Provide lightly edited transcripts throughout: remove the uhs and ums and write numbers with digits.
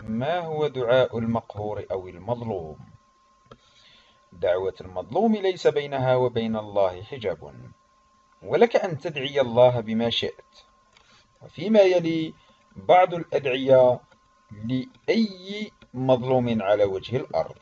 ما هو دعاء المقهور أو المظلوم؟ دعوة المظلوم ليس بينها وبين الله حجاب، ولك أن تدعي الله بما شئت. وفيما يلي بعض الأدعية لأي مظلوم على وجه الأرض.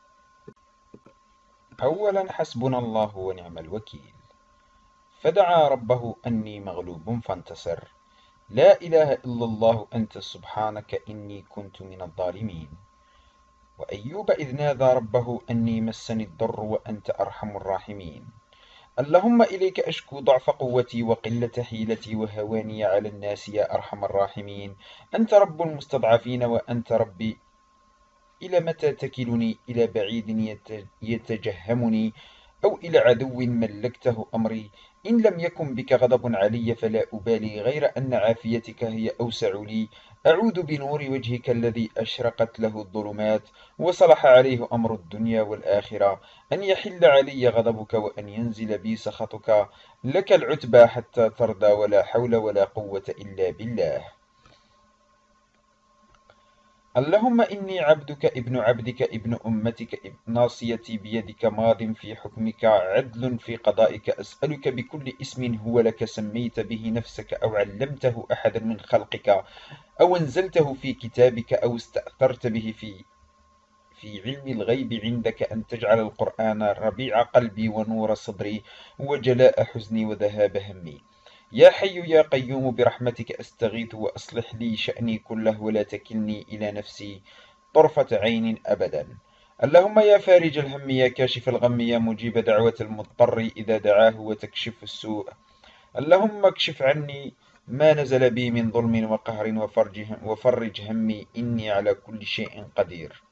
أولا، حسبنا الله ونعم الوكيل. فدعا ربه أني مغلوب فانتصر، لا إله إلا الله أنت سبحانك إني كنت من الظالمين. وأيوب إذ نادى ربه أني مسني الضر وأنت أرحم الراحمين. اللهم إليك أشكو ضعف قوتي وقلة حيلتي وهواني على الناس يا أرحم الراحمين. أنت رب المستضعفين وأنت ربي، إلى متى تكلني؟ إلى بعيد يتجهمني أو إلى عدو ملكته أمري؟ إن لم يكن بك غضب علي فلا أبالي، غير أن عافيتك هي أوسع لي. أعوذ بنور وجهك الذي أشرقت له الظلمات وصلح عليه أمر الدنيا والآخرة، أن يحل علي غضبك وأن ينزل بي سخطك. لك العتبى حتى ترضى، ولا حول ولا قوة إلا بالله. اللهم إني عبدك ابن عبدك ابن أمتك ناصيتي بيدك ماض في حكمك عدل في قضائك. أسألك بكل اسم هو لك سميت به نفسك أو علمته أحدا من خلقك أو أنزلته في كتابك أو استأثرت به في علم الغيب عندك، أن تجعل القرآن ربيع قلبي ونور صدري وجلاء حزني وذهاب همي. يا حي يا قيوم برحمتك أستغيث، وأصلح لي شأني كله ولا تكلني إلى نفسي طرفة عين أبدا. اللهم يا فارج الهم يا كاشف الغم يا مجيب دعوة المضطر إذا دعاه وتكشف السوء، اللهم اكشف عني ما نزل بي من ظلم وقهر وفرج همي، إني على كل شيء قدير.